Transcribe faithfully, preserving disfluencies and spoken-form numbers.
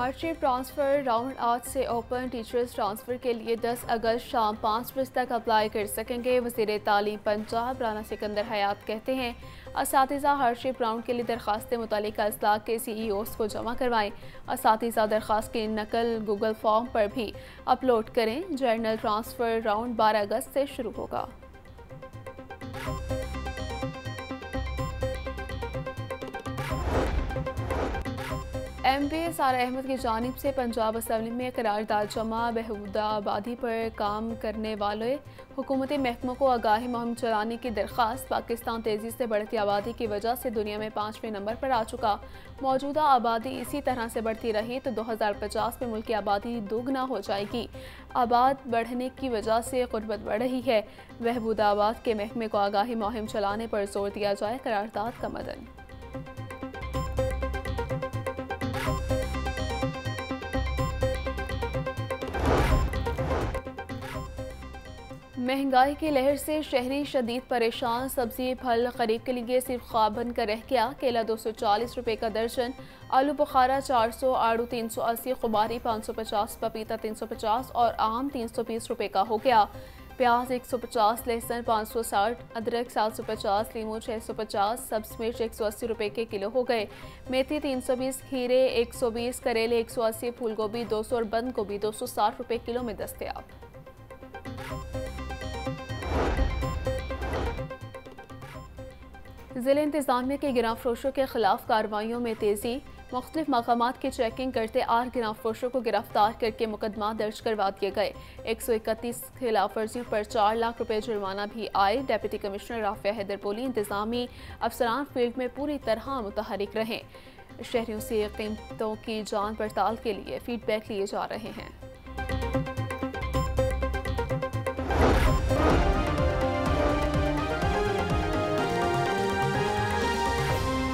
Hardship transfer round आज से open. Teachers transfer के लिए दस अगस्त शाम पाँच बजे तक अप्लाई कर सकेंगे। वज़ीर तालीम पंजाब राना सिकंदर हयात कहते हैं असातिज़ा हार्डशिप राउंड के लिए दरखास्तें मुतल्लिका अज़ला के सी ई ओज़ को जमा करवाएं। असातिज़ा दरखास्त की नकल गूगल फॉर्म पर भी अपलोड करें। जर्नल ट्रांसफ़र राउंड बारह अगस्त से शुरू होगा। एम पी सारा अहमद की जानिब से पंजाब असम्बली में करारदाद जमा। बहबूदाबादी पर काम करने वाले हुकूमती महकमों को आगाही मुहिम चलाने की दरख्वास्त। पाकिस्तान तेज़ी से बढ़ती आबादी की वजह से दुनिया में पाँचवें नंबर पर आ चुका। मौजूदा आबादी इसी तरह से बढ़ती रही तो दो हज़ार पचास में मुल्क की आबादी दोगुना हो जाएगी। आबाद बढ़ने की वजह से गुर्बत बढ़ रही है। बहबूदाबाद के महकमे को आगाही मुहिम चलाने पर जोर दिया जाए। करारदाद का मदन। महंगाई की लहर से शहरी शदीद परेशान। सब्जी फल खरीद के लिए सिर्फ ख्वाब बनकर रह गया। केला दो सौ चालीस रुपये का दर्जन, आलू बुखारा चार सौ, आड़ू तीन सौ अस्सी, खुबारी पाँच सौ पचास, पपीता तीन सौ पचास और आम तीन सौ बीस रुपये का हो गया। प्याज एक सौ पचास, लहसुन पाँच सौ साठ, अदरक सात सौ पचास, लीमू छः सौ पचास, सब्ज मिर्च एक सौ अस्सी रुपये के किलो हो गए। मेथी तीन सौ बीस, खीरे एक सौ बीस, करेले एक सौ अस्सी, फूल गोभी दो सौ और बंद गोभी दो सौ साठ रुपये किलो में दस्तयाब। ज़िला इंतज़ामिया के गिरां फरोशों के खिलाफ कार्रवाइयों में तेज़ी। मुख्तलिफ मकामात की चेकिंग करते आठ गिरां फरोशों को गिरफ्तार करके मुकदमा दर्ज करवा दिए गए। एक सौ इकतीस खिलाफ वर्जियों पर चार लाख रुपए जुर्माना भी आए। डिप्टी कमिश्नर राफिया हैदर बोली इंतजामी अफसरान फील्ड में पूरी तरह मुतहरिक रहें। शहरियों से कीमतों की जांच पड़ताल के लिए फीडबैक लिए जा रहे हैं।